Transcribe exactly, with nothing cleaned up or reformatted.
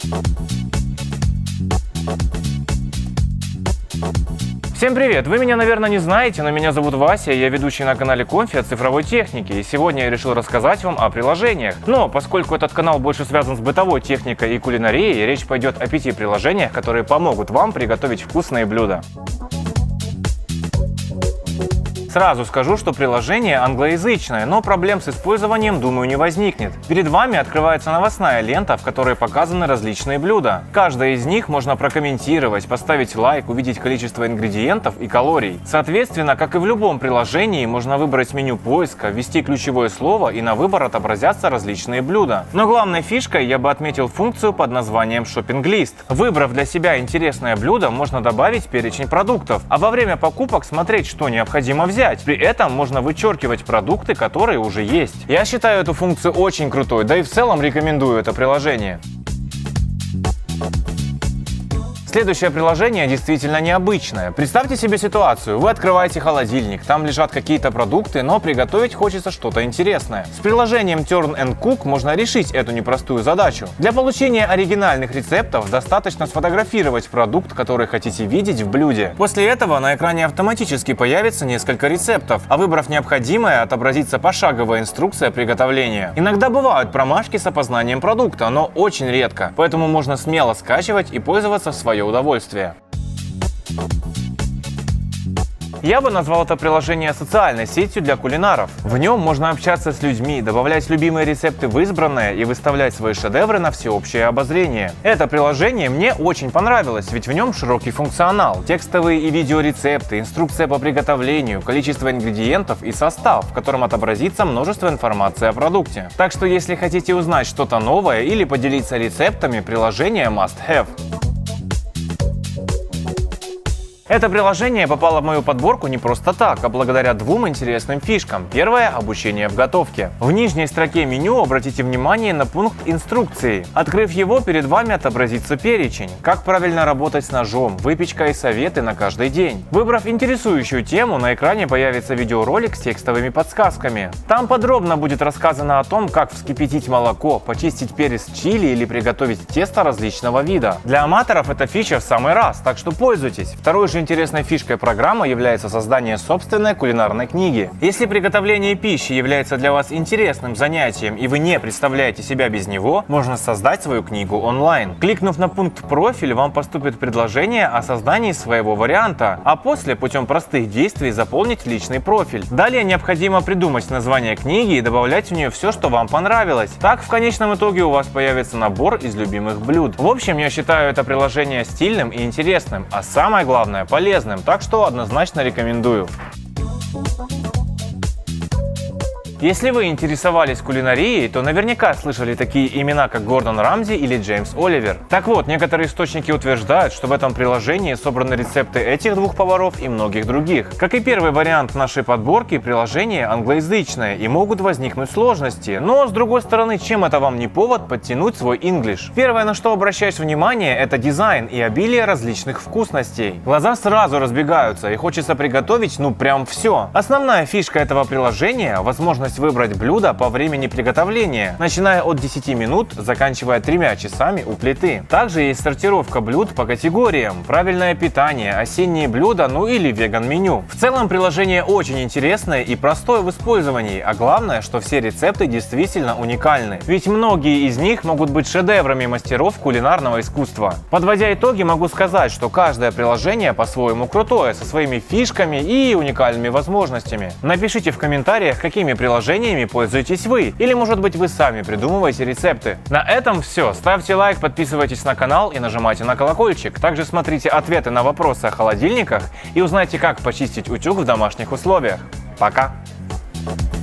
Всем привет! Вы меня, наверное, не знаете, но меня зовут Вася, я ведущий на канале Конфи о цифровой технике, и сегодня я решил рассказать вам о приложениях. Но поскольку этот канал больше связан с бытовой техникой и кулинарией, речь пойдет о пяти приложениях, которые помогут вам приготовить вкусные блюда. Сразу скажу, что приложение англоязычное, но проблем с использованием, думаю, не возникнет. Перед вами открывается новостная лента, в которой показаны различные блюда. Каждое из них можно прокомментировать, поставить лайк, увидеть количество ингредиентов и калорий. Соответственно, как и в любом приложении, можно выбрать меню поиска, ввести ключевое слово, и на выбор отобразятся различные блюда. Но главной фишкой я бы отметил функцию под названием Shopping List. Выбрав для себя интересное блюдо, можно добавить перечень продуктов, а во время покупок смотреть, что необходимо взять. При этом можно вычеркивать продукты, которые уже есть. Я считаю эту функцию очень крутой, да и в целом рекомендую это приложение. Следующее приложение действительно необычное. Представьте себе ситуацию. Вы открываете холодильник, там лежат какие-то продукты, но приготовить хочется что-то интересное. С приложением Turn and Cook можно решить эту непростую задачу. Для получения оригинальных рецептов достаточно сфотографировать продукт, который хотите видеть в блюде. После этого на экране автоматически появится несколько рецептов, а выбрав необходимое, отобразится пошаговая инструкция приготовления. Иногда бывают промашки с опознанием продукта, но очень редко, поэтому можно смело скачивать и пользоваться в свое удовольствие. Я бы назвал это приложение социальной сетью для кулинаров. В нем можно общаться с людьми, добавлять любимые рецепты в избранное и выставлять свои шедевры на всеобщее обозрение. Это приложение мне очень понравилось, ведь в нем широкий функционал, текстовые и видеорецепты, инструкция по приготовлению, количество ингредиентов и состав, в котором отобразится множество информации о продукте. Так что если хотите узнать что-то новое или поделиться рецептами, приложение must have. Это приложение попало в мою подборку не просто так, а благодаря двум интересным фишкам. Первое – обучение в готовке. В нижней строке меню обратите внимание на пункт инструкции. Открыв его, перед вами отобразится перечень. Как правильно работать с ножом, выпечка и советы на каждый день. Выбрав интересующую тему, на экране появится видеоролик с текстовыми подсказками. Там подробно будет рассказано о том, как вскипятить молоко, почистить перец чили или приготовить тесто различного вида. Для аматоров эта фича в самый раз, так что пользуйтесь. Второй же интересной фишкой программы является создание собственной кулинарной книги. Если приготовление пищи является для вас интересным занятием и вы не представляете себя без него, можно создать свою книгу онлайн. Кликнув на пункт «Профиль», вам поступит предложение о создании своего варианта, а после путем простых действий заполнить личный профиль. Далее необходимо придумать название книги и добавлять в нее все, что вам понравилось. Так в конечном итоге у вас появится набор из любимых блюд. В общем, я считаю это приложение стильным и интересным, а самое главное – полезным, так что однозначно рекомендую. Если вы интересовались кулинарией, то наверняка слышали такие имена, как Гордон Рамзи или Джеймс Оливер. Так вот, некоторые источники утверждают, что в этом приложении собраны рецепты этих двух поваров и многих других. Как и первый вариант нашей подборки, приложение англоязычное и могут возникнуть сложности. Но, с другой стороны, чем это вам не повод подтянуть свой English? Первое, на что обращать внимание, это дизайн и обилие различных вкусностей. Глаза сразу разбегаются и хочется приготовить ну прям все. Основная фишка этого приложения – возможность выбрать блюдо по времени приготовления, начиная от десяти минут, заканчивая тремя часами у плиты. Также есть сортировка блюд по категориям, правильное питание, осенние блюда, ну или веган-меню. В целом приложение очень интересное и простое в использовании, а главное, что все рецепты действительно уникальны. Ведь многие из них могут быть шедеврами мастеров кулинарного искусства. Подводя итоги, могу сказать, что каждое приложение по-своему крутое, со своими фишками и уникальными возможностями. Напишите в комментариях, какими приложениями Приложениями пользуетесь вы, или может быть вы сами придумываете рецепты. На этом все. Ставьте лайк, подписывайтесь на канал и нажимайте на колокольчик. Также смотрите ответы на вопросы о холодильниках и узнайте, как почистить утюг в домашних условиях. Пока!